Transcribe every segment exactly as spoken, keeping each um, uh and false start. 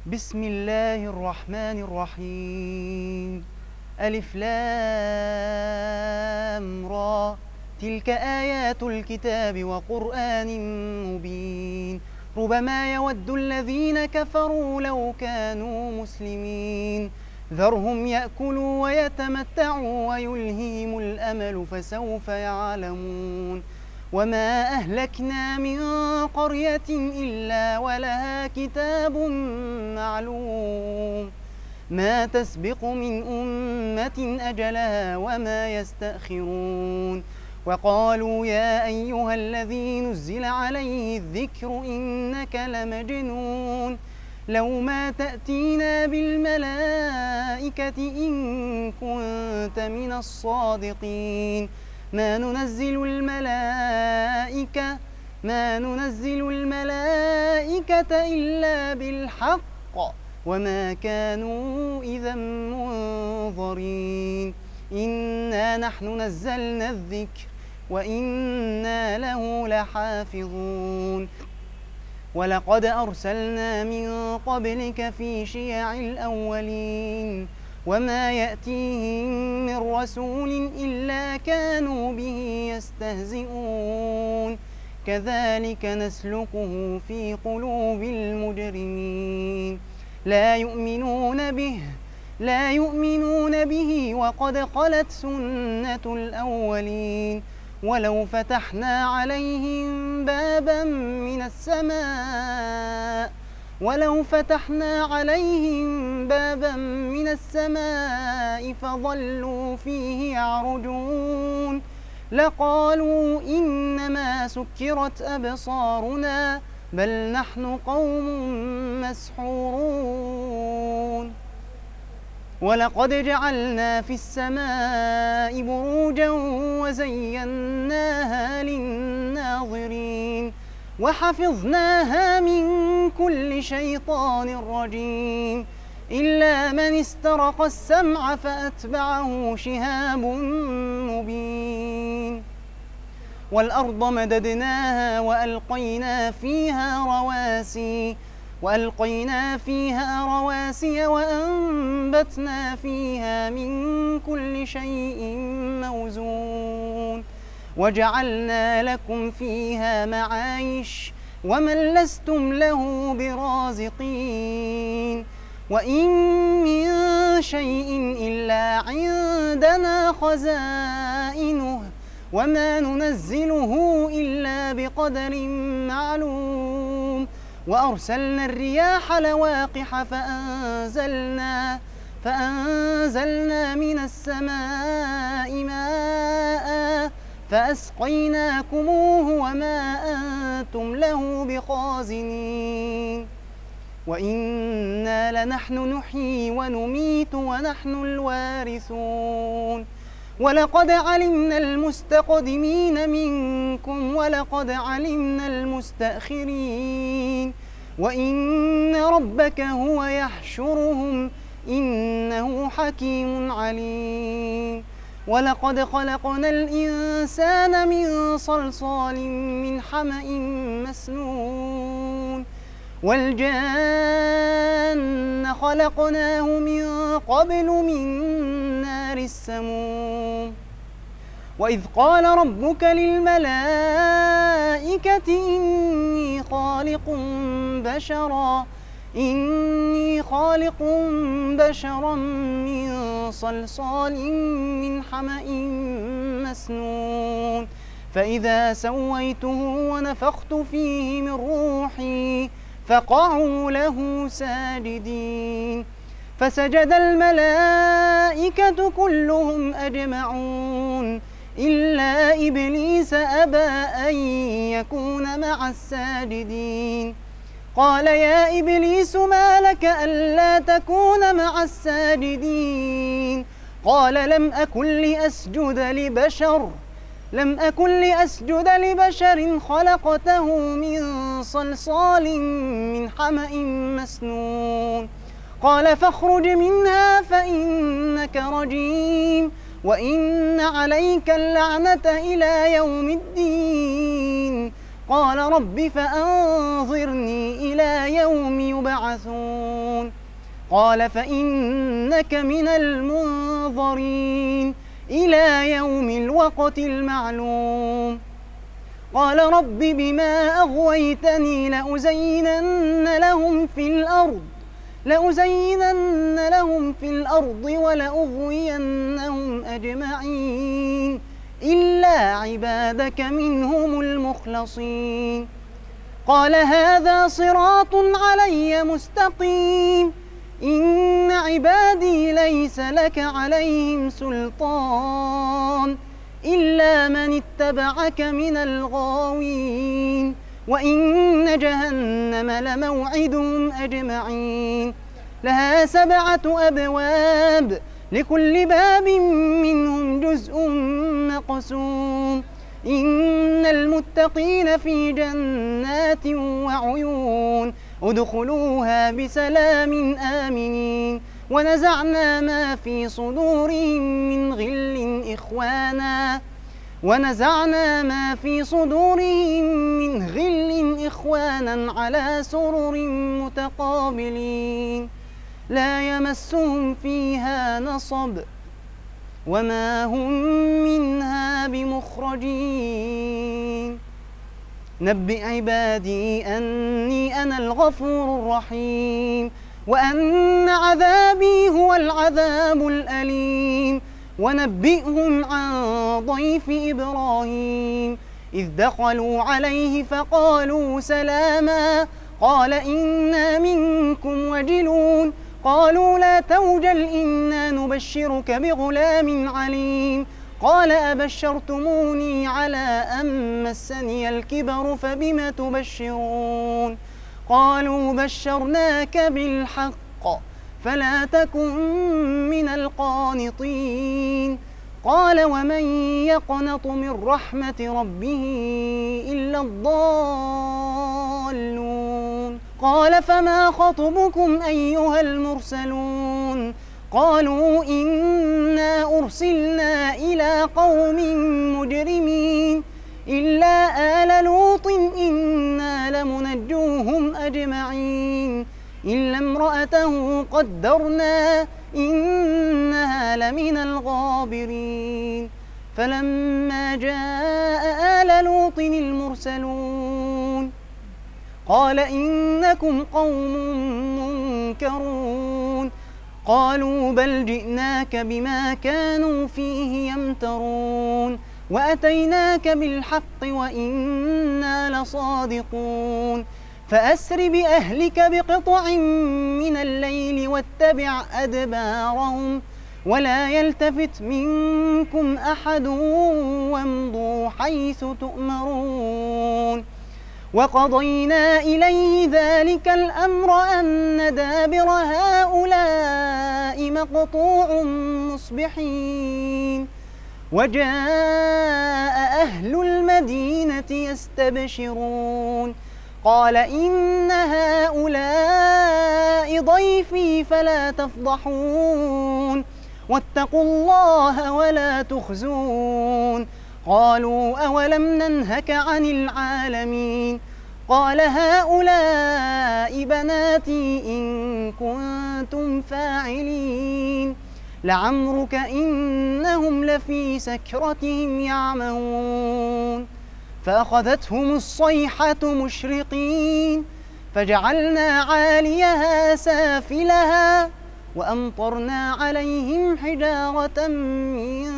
بسم الله الرحمن الرحيم. ألف لام را، تلك آيات الكتاب وقرآن مبين. ربما يود الذين كفروا لو كانوا مسلمين. ذرهم يأكلوا ويتمتعوا ويلهيهم الأمل فسوف يعلمون. وما أهلكنا من قرية إلا ولها كتاب معلوم، ما تسبق من أمة أجلها وما يستأخرون. وقالوا يا أيها الذي نزل عليه الذكر إنك لمجنون، لو ما تأتينا بالملائكة إن كنت من الصادقين. ما ننزل الملائكة ما ننزل الملائكة إلا بالحق وما كانوا إذا منظرين. إنا نحن نزلنا الذكر وإنا له لحافظون. ولقد أرسلنا من قبلك في شيع الأولين، وما يأتيهم من رسول إلا كانوا به يستهزئون. كذلك نسلكه في قلوب المجرمين. لا يؤمنون به لا يؤمنون به وقد خلت سنة الأولين. ولو فتحنا عليهم بابا من السماء ولو فتحنا عليهم بابا من السماء فظلوا فيه يعرجون لقالوا إنما سكرت أبصارنا بل نحن قوم مسحورون. ولقد جعلنا في السماء بروجا وزيناها للناظرين وحفظناها من كل شيطان رجيم إلا من استرق السمع فأتبعه شهاب مبين. والأرض مددناها وألقينا فيها رواسي وألقينا فيها رواسي وأنبتنا فيها من كل شيء موزون وجعلنا لكم فيها معايش ومن لستم له برازقين. وإن من شيء إلا عندنا خزائنه وما ننزله إلا بقدر معلوم. وأرسلنا الرياح لواقح فأنزلنا فأنزلنا من السماء ماء فأسقيناكموه وما أنتم له بخازنين. وإنا لنحن نحيي ونميت ونحن الوارثون. ولقد علمنا المستقدمين منكم ولقد علمنا المستأخرين وإن ربك هو يحشرهم إنه حكيم عليم. ولقد خلقنا الإنسان من صلصال من حمأ مسنون والجان خلقناه من قبل من نار السموم. وإذ قال ربك للملائكة إني خالق بشرا إني خالق بشرا من صلصال من حمأ مسنون فإذا سويته ونفخت فيه من روحي فقعوا له ساجدين. فسجد الملائكة كلهم أجمعون إلا إبليس أبى أن يكون مع الساجدين. قال يا إبليس ما لك ألا تكون مع الساجدين؟ قال لم أكن لأسجد لبشر لم أكن لأسجد لبشر خلقته من صلصال من حمأ مسنون. قال فاخرج منها فإنك رجيم وإن عليك اللعنة إلى يوم الدين. قال رب فأنظرني إلى يوم يبعثون قال فإنك من المنظرين إلى يوم الوقت المعلوم قال رب بما أغويتني لأزينن لهم في الأرض لأزينن لهم في الأرض ولأغوينهم أجمعين إلا عبادك منهم المخلصين قال هذا صراط علي مستقيم إن عبادي ليس لك عليهم سلطان إلا من اتبعك من الغاوين وإن جهنم لموعدهم أجمعين لها سبعة أبواب لكل باب منهم جزء مقسوم إن المتقين في جنات وعيون ادخلوها بسلام آمنين ونزعنا ما في صدورهم من غل إخوانا ونزعنا ما في صدورهم من غل إخوانا على سرر متقابلين لا يمسهم فيها نصب وما هم منها بمخرجين نبئ عبادي أني أنا الغفور الرحيم وأن عذابي هو العذاب الأليم ونبئهم عن ضيف إبراهيم إذ دخلوا عليه فقالوا سلاما قال إنا منكم وجلون قالوا لا توجل إنا نبشرك بغلام عليم قال أبشرتموني على أن مسني الكبر فبم تبشرون قالوا بشرناك بالحق فلا تكن من القانطين قال ومن يقنط من رحمة ربه إلا الضالون قال فما خطبكم أيها المرسلون قالوا إنا أرسلنا إلى قوم مجرمين إلا آل لوط إنا لمنجوهم أجمعين إلا امرأته قدرنا إنها لمن الغابرين فلما جاء آل لوط المرسلون قال إنكم قوم منكرون قالوا بل جئناك بما كانوا فيه يمترون وأتيناك بالحق وإنا لصادقون فأسر بأهلك بقطع من الليل واتبع أدبارهم ولا يلتفت منكم أحد وامضوا حيث تؤمرون وقضينا إليه ذلك الأمر أن دابر هؤلاء مقطوع مصبحين وجاء أهل المدينة يستبشرون قال إن هؤلاء ضيفي فلا تفضحون واتقوا الله ولا تخزون قالوا أولم ننهك عن العالمين قال هؤلاء بناتي إن كنتم فاعلين لعمرك إنهم لفي سكرتهم يعمهون فأخذتهم الصيحة مشرقين فجعلنا عاليها سافلها وأمطرنا عليهم حجارة من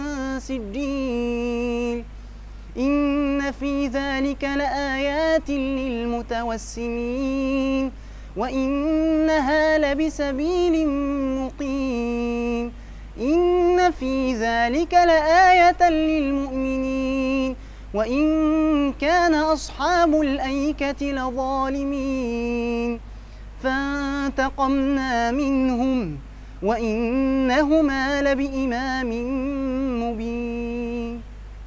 سجيل إن في ذلك لآيات للمتوسمين وإنها لبسبيل مقيم إن في ذلك لآية للمؤمنين وإن كان أصحاب الأيكة لظالمين فانتقمنا منهم وإنهما لبإمام مبين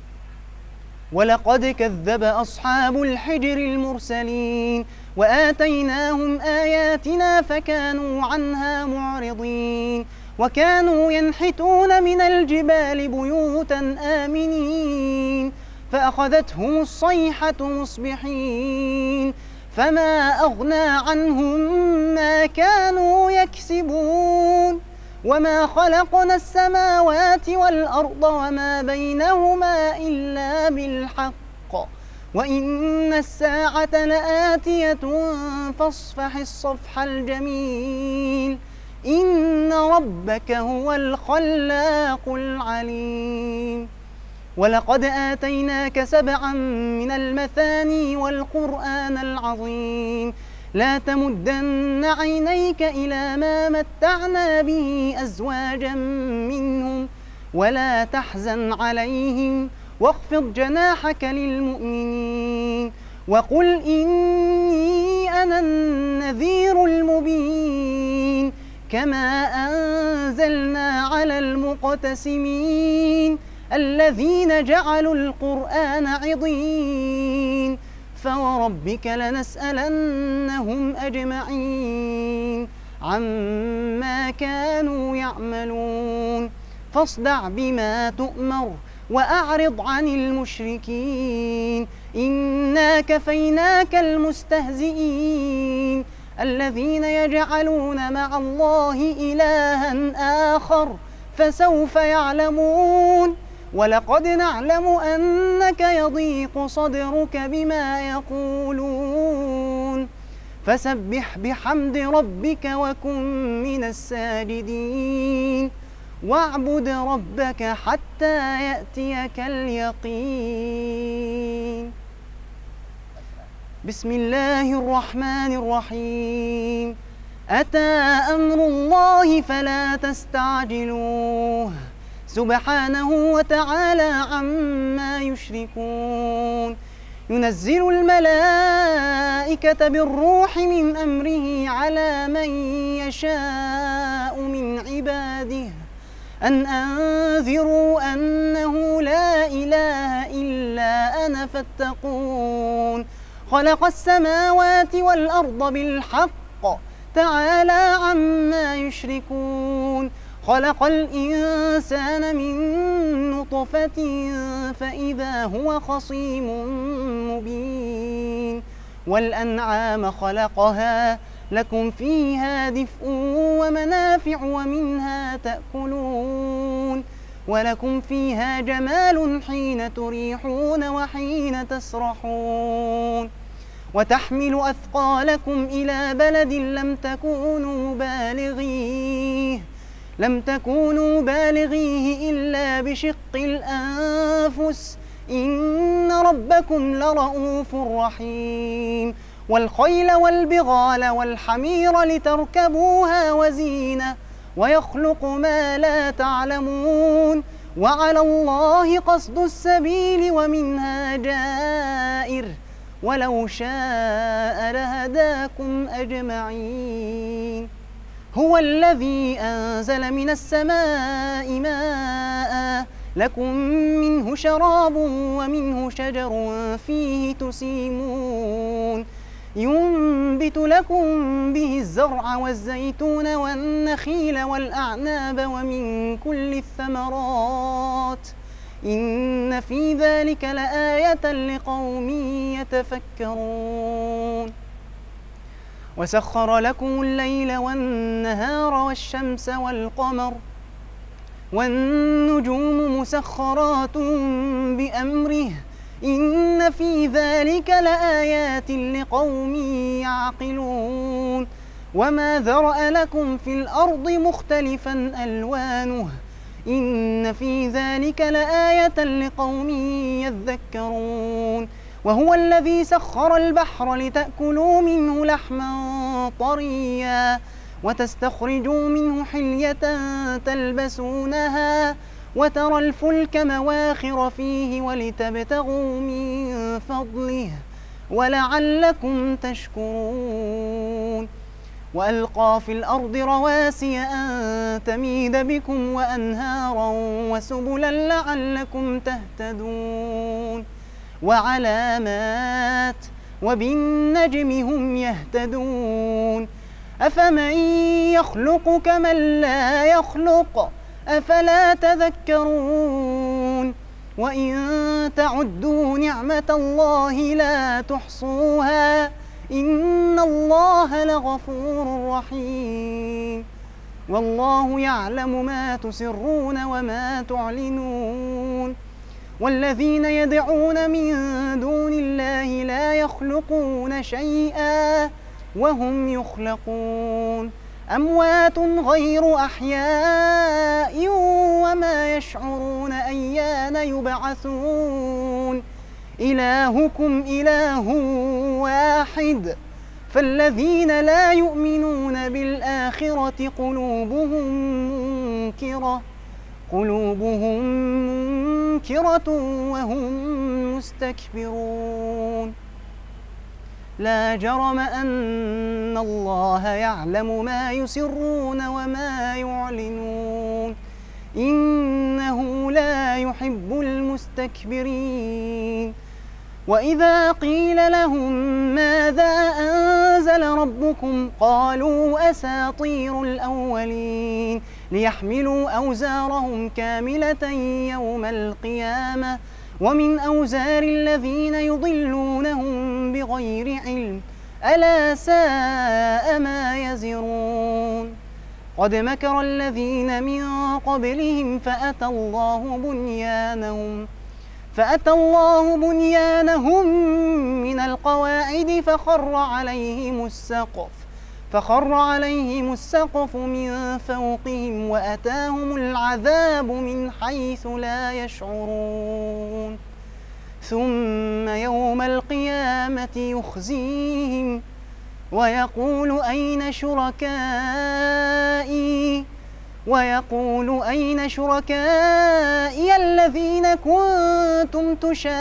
ولقد كذب أصحاب الحجر المرسلين وآتيناهم آياتنا فكانوا عنها معرضين وكانوا ينحتون من الجبال بيوتا آمنين فأخذتهم الصيحة مصبحين فما أغنى عنهم ما كانوا يكسبون وما خلقنا السماوات والأرض وما بينهما إلا بالحق وإن الساعة لآتية فاصفح الصفح الجميل إن ربك هو الخلاق العليم. ولقد آتيناك سبعا من المثاني والقرآن العظيم لا تمدن عينيك إلى ما متعنا به أزواجا منهم ولا تحزن عليهم واخفض جناحك للمؤمنين وقل إني أنا النذير المبين كما أنزلنا على المقتسمين الذين جعلوا القرآن عضين فوربك لنسألنهم أجمعين عما كانوا يعملون فاصدع بما تؤمر وأعرض عن المشركين إنا كفيناك المستهزئين الذين يجعلون مع الله إلها آخر فسوف يعلمون ولقد نعلم أنك يضيق صدرك بما يقولون فسبح بحمد ربك وكن من الساجدين واعبد ربك حتى يأتيك اليقين. بسم الله الرحمن الرحيم أتى أمر الله فلا تستعجلوه سبحانه وتعالى عما يشركون ينزل الملائكة بالروح من أمره على من يشاء من عباده أن أنذروا أنه لا إله إلا أنا فاتقون خلق السماوات والأرض بالحق تعالى عما يشركون خلق الإنسان من نطفة فإذا هو خصيم مبين والأنعام خلقها لكم فيها دفء ومنافع ومنها تأكلون ولكم فيها جمال حين تريحون وحين تسرحون وتحمل أثقالكم إلى بلد لم تكونوا بالغيه لم تكونوا بالغيه إلا بشق الأنفس إن ربكم لرؤوف رحيم والخيل والبغال والحمير لتركبوها وزينة ويخلق ما لا تعلمون وعلى الله قصد السبيل ومنها جائر ولو شاء لهداكم أجمعين هو الذي أنزل من السماء ماء لكم منه شراب ومنه شجر فيه تسيمون ينبت لكم به الزرع والزيتون والنخيل والأعناب ومن كل الثمرات إن في ذلك لآية لقوم يتفكرون وسخر لكم الليل والنهار والشمس والقمر والنجوم مسخرات بأمره إن في ذلك لآيات لقوم يعقلون وما ذرأ لكم في الأرض مختلفا ألوانه إن في ذلك لآية لقوم يذكرون وهو الذي سخر البحر لتأكلوا منه لحما طريا وتستخرجوا منه حلية تلبسونها وترى الفلك مواخر فيه ولتبتغوا من فضله ولعلكم تشكرون وألقى في الأرض رواسي أن تميد بكم وأنهارا وسبلا لعلكم تهتدون وعلامات وبالنجم هم يهتدون أفمن يخلق كمن لا يخلق أفلا تذكرون وإن تعدوا نعمة الله لا تحصوها إن الله لغفور رحيم والله يعلم ما تسرون وما تعلنون والذين يدعون من دون الله لا يخلقون شيئا وهم يخلقون أموات غير أحياء وما يشعرون أيان يبعثون إلهكم إله واحد فالذين لا يؤمنون بالآخرة قلوبهم منكرة قلوبهم منكرة وهم مستكبرون لا جرم أن الله يعلم ما يسرون وما يعلنون إنه لا يحب المستكبرين وإذا قيل لهم ماذا أنزل ربكم قالوا أساطير الأولين ليحملوا أوزارهم كاملة يوم القيامة ومن أوزار الذين يضلونهم بغير علم ألا ساء ما يزرون قد مكر الذين من قبلهم فأتى الله بنيانهم فأتى الله بنيانهم من القواعد فخر عليهم السقف فخر عليهم السقف من فوقهم وأتاهم العذاب من حيث لا يشعرون ثم يوم القيامة يخزيهم ويقول أين شركائي ويقول أين شركائي الذين كنتم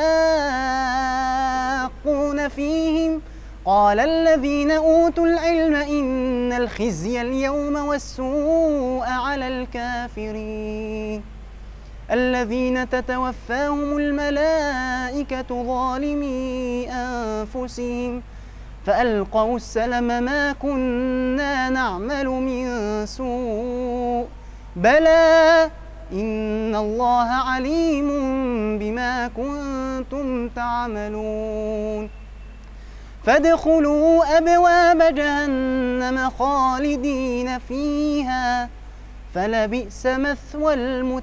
تشاقون فيهم قال الذين أوتوا العلم إن الخزي اليوم والسوء على الكافرين الذين تتوفاهم الملائكة ظالمي أنفسهم فألقوا السلم ما كنا نعمل من سوء بلى إن الله عليم بما كنتم تعملون فادخلوا أبواب جهنم خالدين فيها فلبئس مثوى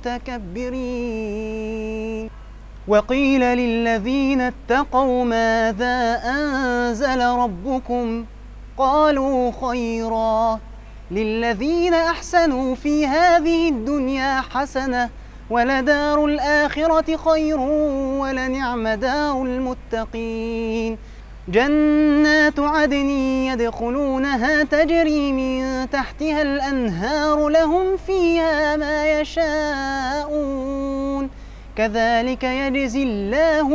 المتكبرين وقيل للذين اتقوا ماذا أنزل ربكم قالوا خيرا للذين أحسنوا في هذه الدنيا حسنة ولدار الآخرة خير ولنعم دار المتقين جنات عدن يدخلونها تجري من تحتها الأنهار لهم فيها ما يشاءون كذلك يجزي الله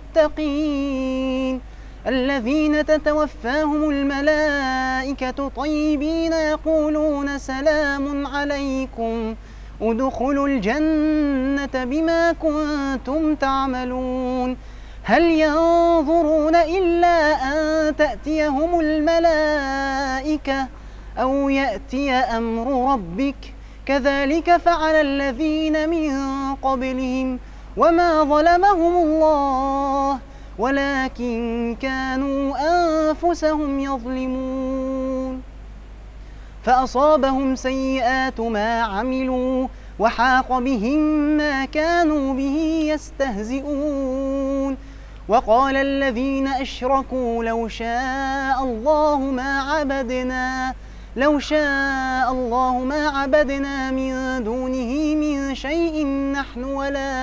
المتقين الذين تتوفاهم الملائكة طيبين يقولون سلام عليكم ادخلوا الجنة بما كنتم تعملون هل ينظرون إلا أن تأتيهم الملائكة أو يأتي أمر ربك كذلك فعل الذين من قبلهم وما ظلمهم الله ولكن كانوا أنفسهم يظلمون فأصابهم سيئات ما عملوا وحاق بهم ما كانوا به يستهزئون وقال الذين أشركوا لو شاء الله ما عبدنا لو شاء الله ما عبدنا من دونه من شيء نحن ولا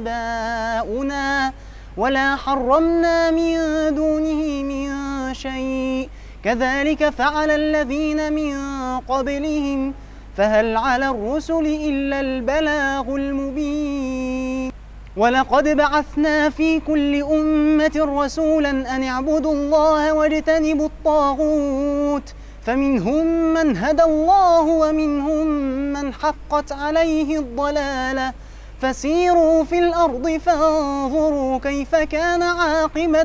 آباؤنا ولا حرمنا من دونه من شيء كذلك فعل الذين من قبلهم فهل على الرسل إلا البلاغ المبين ولقد بعثنا في كل أمة رسولا أن اعبدوا الله واجتنبوا الطاغوت فمنهم من هدى الله ومنهم من حقت عليه الضلالة فسيروا في الأرض فانظروا كيف كان عاقبة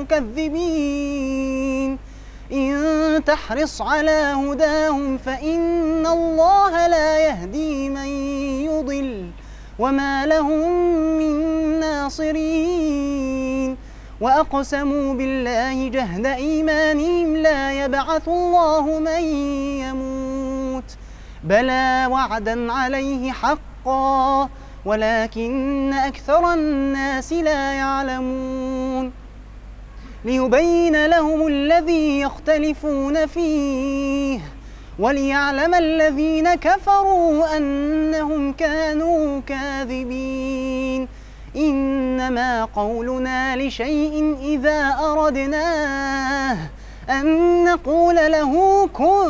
المكذبين إن تحرص على هداهم فإن الله لا يهدي من يضل وما لهم من ناصرين الناصرين وأقسموا بالله جهد إيمانهم لا يبعث الله من يموت بلى وعدا عليه حقا ولكن أكثر الناس لا يعلمون ليبين لهم الذي يختلفون فيه وليعلم الذين كفروا أنهم كانوا كاذبين إنما قولنا لشيء إذا أردناه أن نقول له كن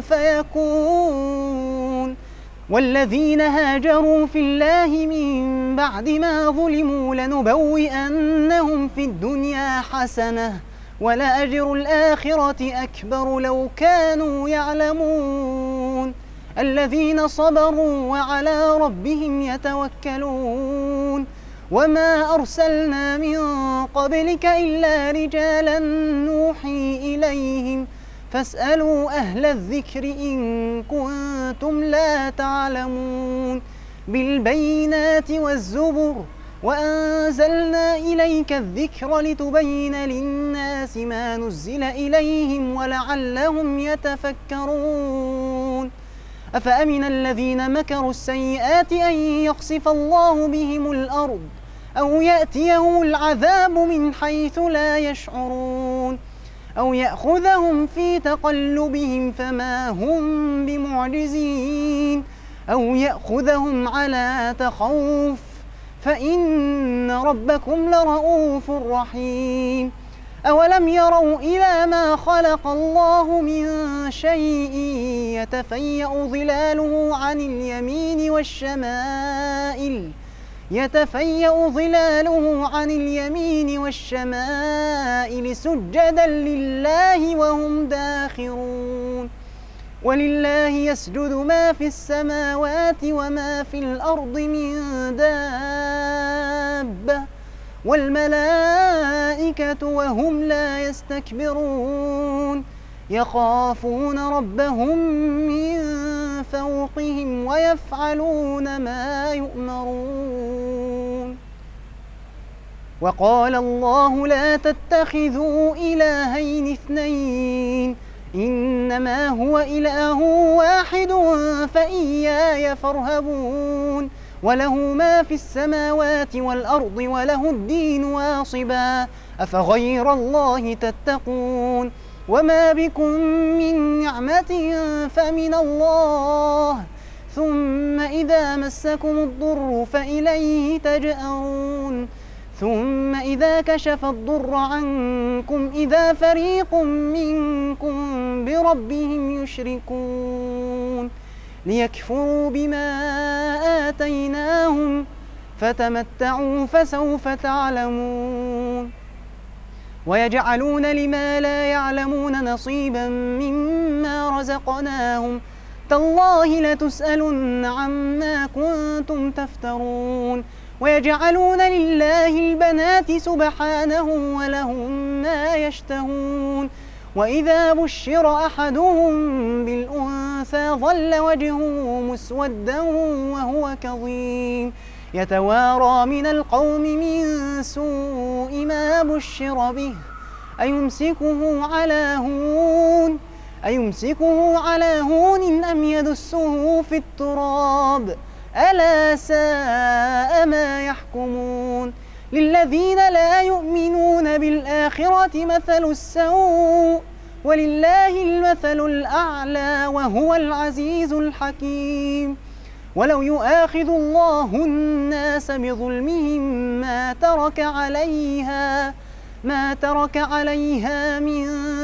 فيكون والذين هاجروا في الله من بعد ما ظلموا لنبوئنهم في الدنيا حسنة ولأجر الآخرة أكبر لو كانوا يعلمون الذين صبروا وعلى ربهم يتوكلون وما أرسلنا من قبلك إلا رجالا نوحي إليهم فاسألوا أهل الذكر إن كنتم لا تعلمون بالبينات والزبر وأنزلنا إليك الذكر لتبين للناس ما نزل إليهم ولعلهم يتفكرون أفأمن الذين مكروا السيئات أن يخسف الله بهم الأرض أو يأتيهم العذاب من حيث لا يشعرون أو يأخذهم في تقلبهم فما هم بمعجزين أو يأخذهم على تخوف فإن ربكم لرؤوف رحيم أولم يروا إلى ما خلق الله من شيء يتفيأ ظلاله عن اليمين والشمائل يتفيأ ظلاله عن اليمين والشمائل سجدا لله وهم داخرون ولله يسجد ما في السماوات وما في الأرض من دابة والملائكة وهم لا يستكبرون يخافون ربهم من فوقهم ويفعلون ما يؤمرون وقال الله لا تتخذوا إلهين اثنين إنما هو إله واحد فإياي فارهبون وله ما في السماوات والأرض وله الدين واصبا أفغير الله تتقون وما بكم من نعمة فمن الله ثم إذا مسكم الضر فإليه تجأرون ثم إذا كشف الضر عنكم إذا فريق منكم بربهم يشركون ليكفروا بما آتيناهم فتمتعوا فسوف تعلمون ويجعلون لما لا يعلمون نصيبا مما رزقناهم تالله لتسألن عما كنتم تفترون ويجعلون لله البنات سبحانه ولهم ما يشتهون وإذا بشر أحدهم بالأنثى ظل وجهه مسودا وهو كظيم يتوارى من القوم من سوء ما بشر به أيمسكه على هون أيمسكه على هون أم يدسه في التراب ألا ساء ما يحكمون للذين لا يؤمنون بالآخرة مثل السوء ولله المثل الأعلى وهو العزيز الحكيم ولو يؤاخذ الله الناس بظلمهم ما ترك عليها ما ترك عليها من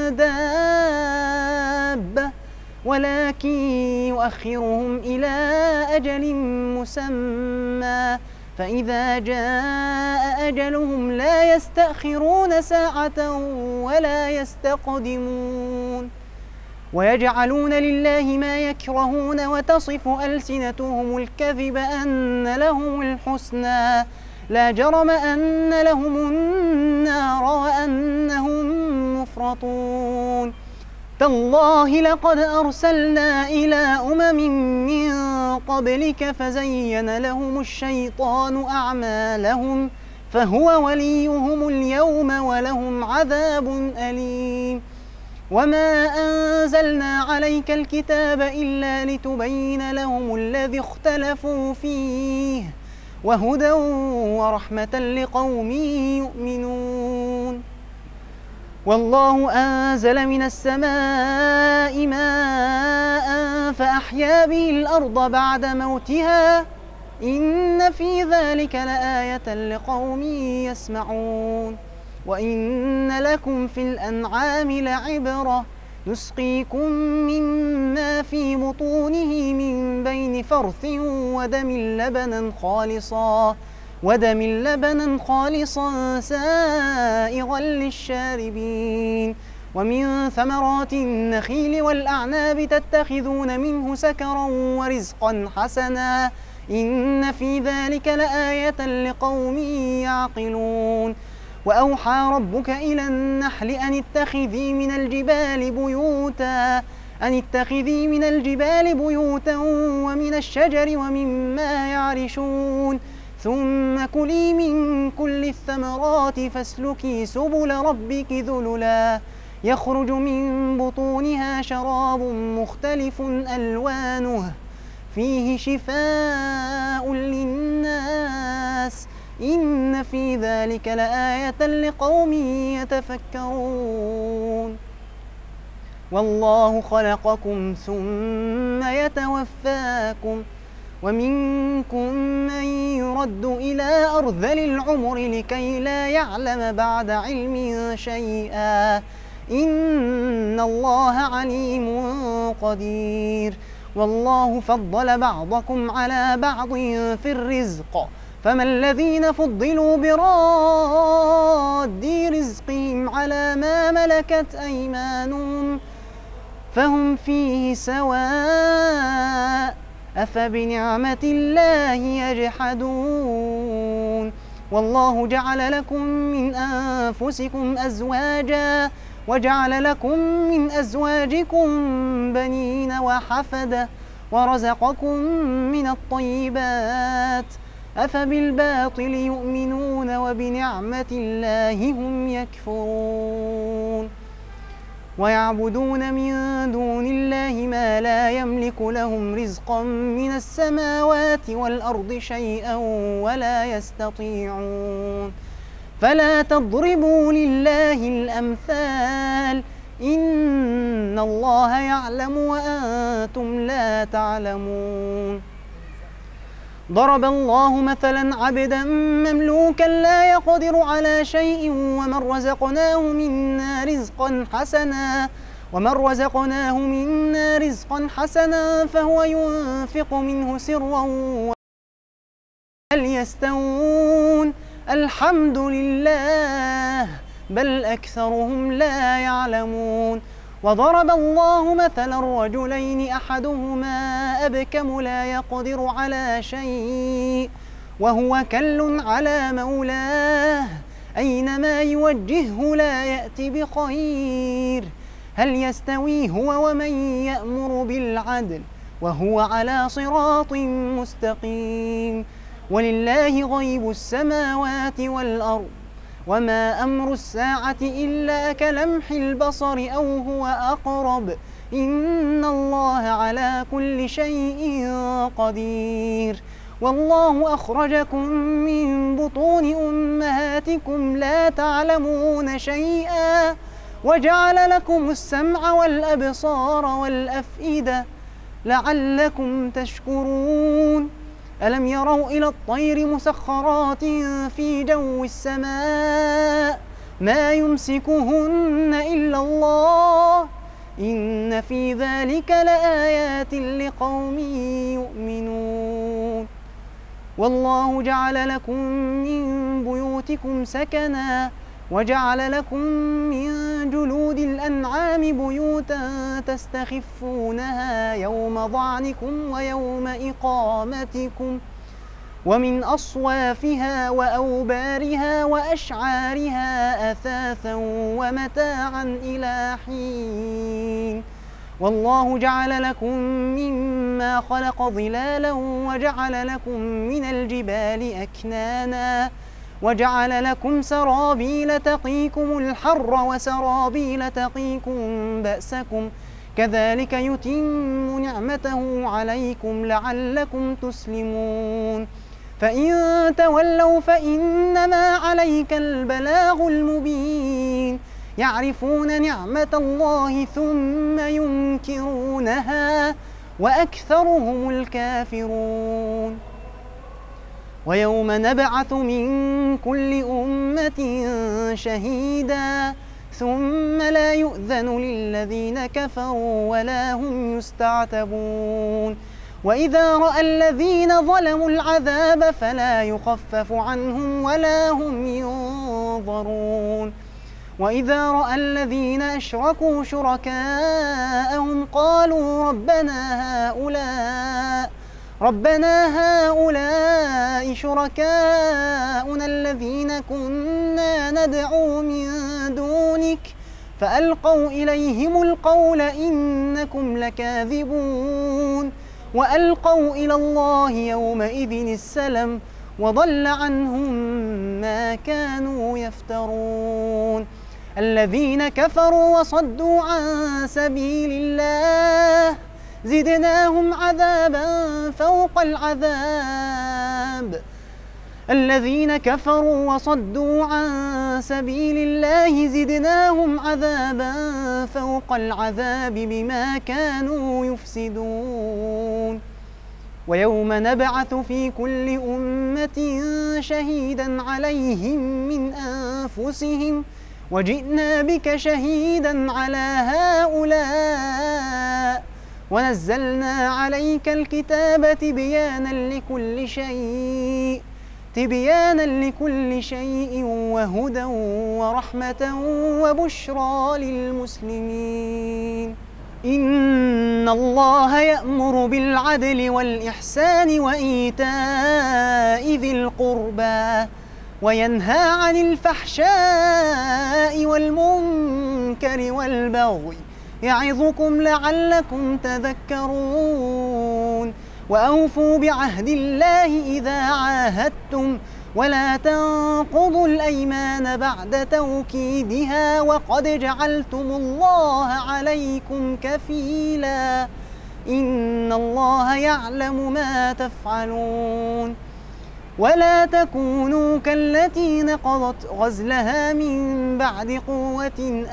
دابة ولكن يؤخرهم إلى أجل مسمى فإذا جاء أجلهم لا يستأخرون ساعة ولا يستقدمون ويجعلون لله ما يكرهون وتصف ألسنتهم الكذب أن لهم الحسنى لا جرم أن لهم النار وأنهم مفرطون تالله لقد أرسلنا إلى أمم من قبلك فزين لهم الشيطان أعمالهم فهو وليهم اليوم ولهم عذاب أليم. وما أنزلنا عليك الكتاب إلا لتبين لهم الذي اختلفوا فيه وهدى ورحمة لقوم يؤمنون. والله أنزل من السماء ماء فأحيا به الأرض بعد موتها إن في ذلك لآية لقوم يسمعون. وإن لكم في الأنعام لعبرة نسقيكم مما في بطونه من بين فرث ودم لبنا خالصا ودم لبنا خالصا سائغا للشاربين. ومن ثمرات النخيل والأعناب تتخذون منه سكرا ورزقا حسنا إن في ذلك لآية لقوم يعقلون. وأوحى ربك إلى النحل أن اتخذي من الجبال بيوتا أن اتخذي من الجبال بيوتا ومن الشجر ومما يعرشون ثم كلي من كل الثمرات فاسلكي سبل ربك ذللا يخرج من بطونها شراب مختلف ألوانه فيه شفاء للناس إن في ذلك لآية لقوم يتفكرون. والله خلقكم ثم يتوفاكم ومنكم من يرد إلى أرذل العمر لكي لا يعلم بعد علم شيئا إن الله عليم قدير. والله فضل بعضكم على بعض في الرزق فما الذين فضلوا براد رزقهم على ما ملكت أيمانهم فهم فيه سواء أفبنعمة الله يجحدون. والله جعل لكم من أنفسكم أزواجا وجعل لكم من أزواجكم بنين وحفدة ورزقكم من الطيبات أفبالباطل يؤمنون وبنعمة الله هم يكفرون. ويعبدون من دون الله ما لا يملك لهم رزقا من السماوات والأرض شيئا ولا يستطيعون. فلا تضربوا لله الأمثال إن الله يعلم وأنتم لا تعلمون. ضرب الله مثلا عبدا مملوكا لا يقدر على شيء ومن رزقناه منا رزقا حسنا ومن رزقناه منا رزقا حسنا فهو ينفق منه سرا هل يستوون الحمد لله بل أكثرهم لا يعلمون. وضرب الله مثلا رجلين أحدهما أبكم لا يقدر على شيء وهو كل على مولاه أينما يوجهه لا يأتي بخير هل يستوي هو ومن يأمر بالعدل وهو على صراط مستقيم. ولله غيب السماوات والأرض وما أمر الساعة إلا كلمح البصر أو هو أقرب إن الله على كل شيء قدير. والله أخرجكم من بطون أمهاتكم لا تعلمون شيئا وجعل لكم السمع والأبصار والأفئدة لعلكم تشكرون. ألم يروا إلى الطير مسخرات في جو السماء ما يمسكهن إلا الله إن في ذلك لآيات لقوم يؤمنون. والله جعل لكم من بيوتكم سكنا وجعل لكم من جلود الأنعام بيوتا تستخفونها يوم ظعنكم ويوم إقامتكم ومن أصوافها وأوبارها وأشعارها أثاثا ومتاعا إلى حين. والله جعل لكم مما خلق ظلالا وجعل لكم من الجبال أكنانا وجعل لكم سرابيل تقيكم الحر وسرابيل تقيكم بأسكم كذلك يتم نعمته عليكم لعلكم تسلمون فإن تولوا فإنما عليك البلاغ المبين يعرفون نعمة الله ثم ينكرونها وأكثرهم الكافرون ويوم نبعث من كل أمة شهيدا ثم لا يؤذن للذين كفروا ولا هم يستعتبون وإذا رأى الذين ظلموا العذاب فلا يخفف عنهم ولا هم ينظرون وإذا رأى الذين أشركوا شركاءهم قالوا ربنا هؤلاء ربنا هؤلاء شركاؤنا الذين كنا ندعو من دونك فألقوا إليهم القول إنكم لكاذبون وألقوا إلى الله يومئذ السلم وضل عنهم ما كانوا يفترون الذين كفروا وصدوا عن سبيل الله زدناهم عذابا فوق العذاب الذين كفروا وصدوا عن سبيل الله زدناهم عذابا فوق العذاب بما كانوا يفسدون ويوم نبعث في كل أمة شهيدا عليهم من أنفسهم وجئنا بك شهيدا على هؤلاء ونزلنا عليك الكتاب تبيانا لكل شيء تبيانا لكل شيء وهدى ورحمة وبشرى للمسلمين إن الله يأمر بالعدل والإحسان وإيتاء ذي القربى وينهى عن الفحشاء والمنكر والبغي يعظكم لعلكم تذكرون وأوفوا بعهد الله إذا عاهدتم ولا تنقضوا الأيمان بعد توكيدها وقد جعلتم الله عليكم كفيلا إن الله يعلم ما تفعلون ولا تكونوا كالتي نقضت غزلها من بعد قوة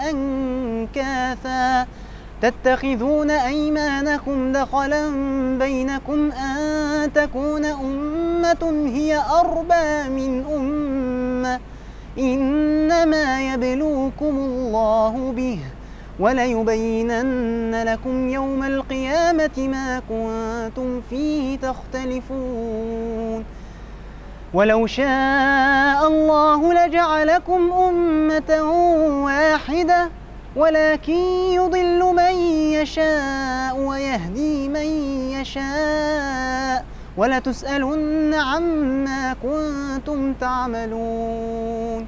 أنكاثا تتخذون أيمانكم دخلا بينكم أن تكون أمة هي أربى من أمة إنما يبلوكم الله به وليبينن لكم يوم القيامة ما كنتم فيه تختلفون ولو شاء الله لجعلكم أمة واحدة ولكن يضل من يشاء ويهدي من يشاء ولتسألن عما كنتم تعملون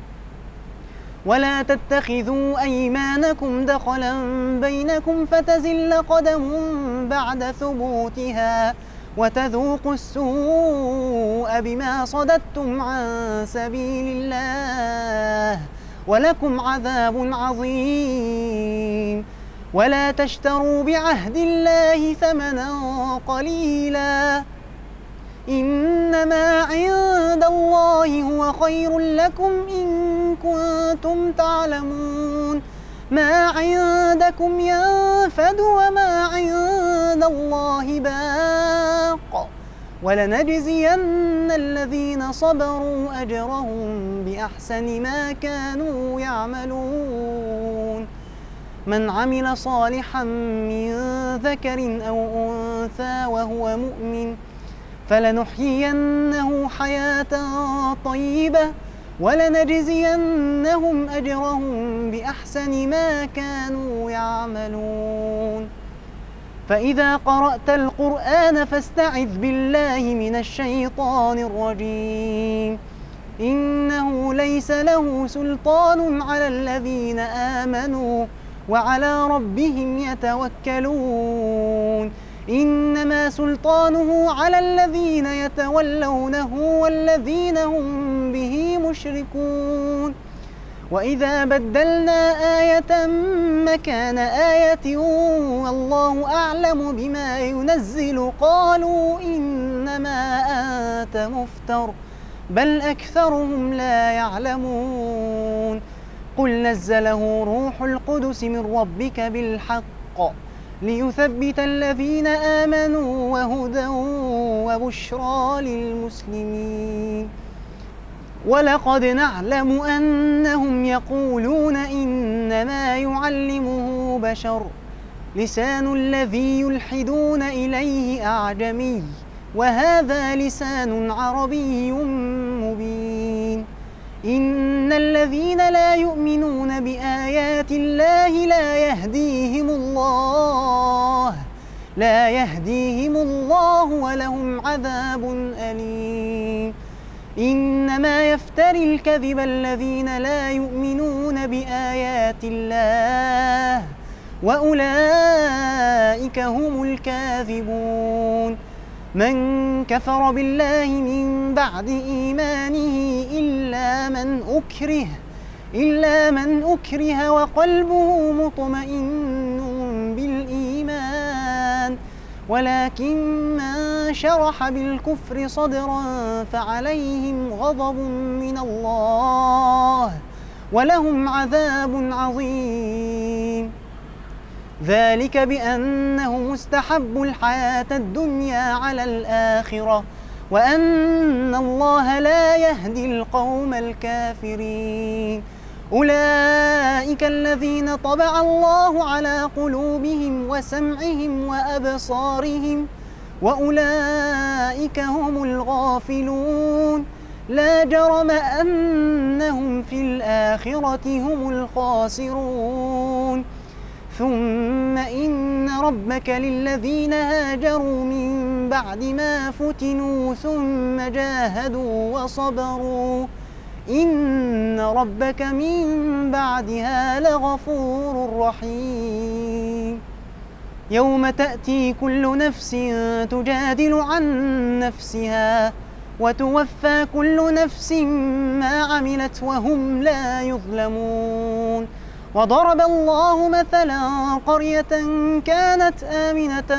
ولا تتخذوا أيمانكم دخلا بينكم فتزل قدم بعد ثبوتها وتذوقوا السوء بما صددتم عن سبيل الله ولكم عذاب عظيم ولا تشتروا بعهد الله ثمنا قليلا إنما عند الله هو خير لكم إن كنتم تعلمون ما عندكم ينفد وما عند الله باق ولنجزين الذين صبروا أجرهم بأحسن ما كانوا يعملون من عمل صالحا من ذكر أو أنثى وهو مؤمن فلنحيينه حياة طيبة ولنجزينهم أجرهم بأحسن ما كانوا يعملون فإذا قرأت القرآن فاستعذ بالله من الشيطان الرجيم إنه ليس له سلطان على الذين آمنوا وعلى ربهم يتوكلون إنما سلطانه على الذين يتولونه والذين هم به مشركون وإذا بدلنا آية مكان آية والله أعلم بما ينزل قالوا إنما أنت مفتر بل أكثرهم لا يعلمون قل نزله روح القدس من ربك بالحق ليثبت الذين آمنوا وهدى وبشرى للمسلمين ولقد نعلم أنهم يقولون إنما يعلمه بشر لسان الذي يلحدون إليه أعجمي وهذا لسان عربي مبين إن الذين لا يؤمنون بآيات الله لا يهديهم الله لا يهديهم الله ولهم عذاب أليم إنما يفتري الكذب الذين لا يؤمنون بآيات الله وأولئك هم الكاذبون من كفر بالله من بعد إيمانه إلا من أكره إلا من أكره وقلبه مطمئن بالإيمان ولكن من شرح بالكفر صدرا فعليهم غضب من الله ولهم عذاب عظيم ذلك بأنهم استحبوا الحياة الدنيا على الآخرة وأن الله لا يهدي القوم الكافرين أولئك الذين طبع الله على قلوبهم وسمعهم وأبصارهم وأولئك هم الغافلون لا جرم أنهم في الآخرة هم الخاسرون ثم إن ربك للذين هاجروا من بعد ما فتنوا ثم جاهدوا وصبروا إن ربك من بعدها لغفور رحيم يوم تأتي كل نفس تجادل عن نفسها وتوفى كل نفس ما عملت وهم لا يظلمون وضرب الله مثلا قرية كانت آمنة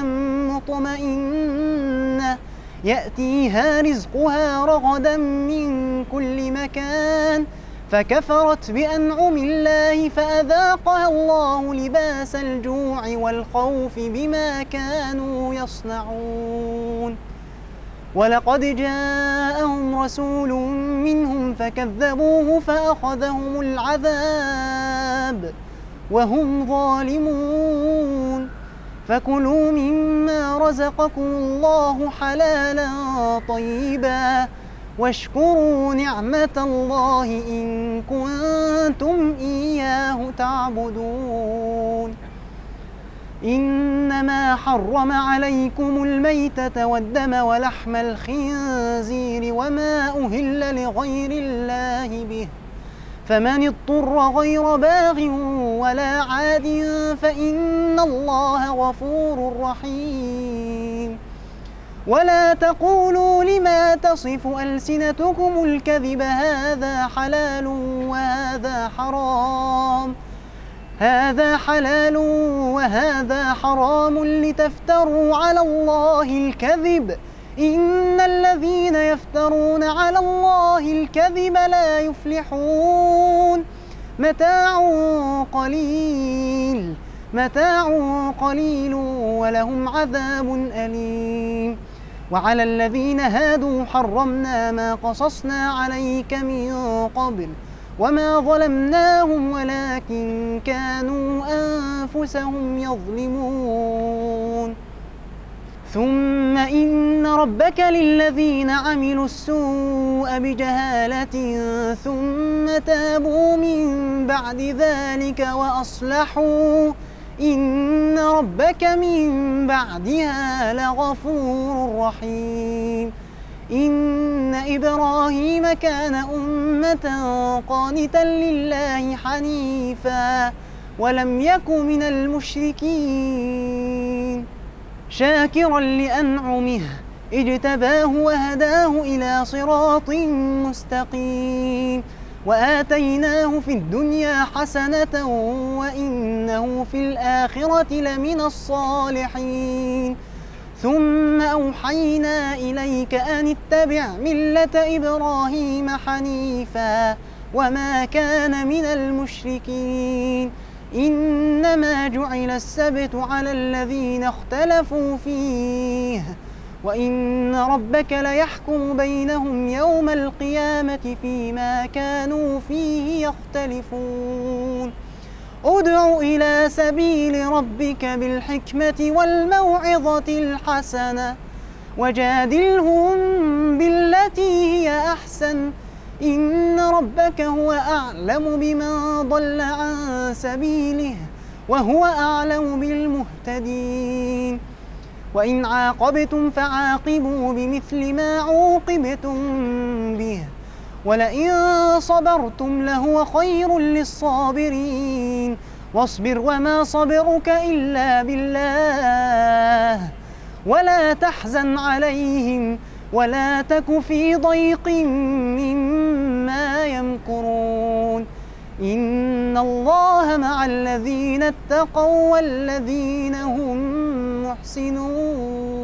مطمئنة يأتيها رزقها رغدا من كل مكان فكفرت بأنعم الله فأذاقها الله لباس الجوع والخوف بما كانوا يصنعون ولقد جاءهم رسول منهم فكذبوه فأخذهم العذاب وهم ظالمون فكلوا مما رزقكم الله حلالا طيبا واشكروا نعمة الله إن كنتم إياه تعبدون إنما حرم عليكم الميتة والدم ولحم الخنزير وما أهل لغير الله به فمن اضطر غير باغ ولا عاد فإن الله غفور رحيم ولا تقولوا لما تصف ألسنتكم الكذب هذا حلال وهذا حرام هذا حلال وهذا حرام لتفتروا على الله الكذب إن الذين يفترون على الله الكذب لا يفلحون متاع قليل متاع قليل ولهم عذاب أليم وعلى الذين هادوا حرمنا ما قصصنا عليك من قبل وما ظلمناهم ولكن كانوا أنفسهم يظلمون ثم إن ربك للذين عملوا السوء بجهالة ثم تابوا من بعد ذلك وأصلحوا إن ربك من بعدها لغفور رحيم إن إبراهيم كان أمة قانتا لله حنيفا ولم يك من المشركين شاكرا لأنعمه اجتباه وهداه إلى صراط مستقيم وآتيناه في الدنيا حسنة وإنه في الآخرة لمن الصالحين ثم أوحينا إليك أن اتبع ملة إبراهيم حنيفا وما كان من المشركين إنما جعل السبت على الذين اختلفوا فيه وإن ربك ليحكم بينهم يوم القيامة فيما كانوا فيه يختلفون ادع إلى سبيل ربك بالحكمة والموعظة الحسنة وجادلهم بالتي هي أحسن إن ربك هو أعلم بمن ضل عن سبيله وهو أعلم بالمهتدين وإن عاقبتم فعاقبوا بمثل ما عوقبتم به ولئن صبرتم لهو خير للصابرين واصبر وما صبرك إلا بالله ولا تحزن عليهم ولا تك في ضيق مما يمكرون إن الله مع الذين اتقوا والذين هم محسنون.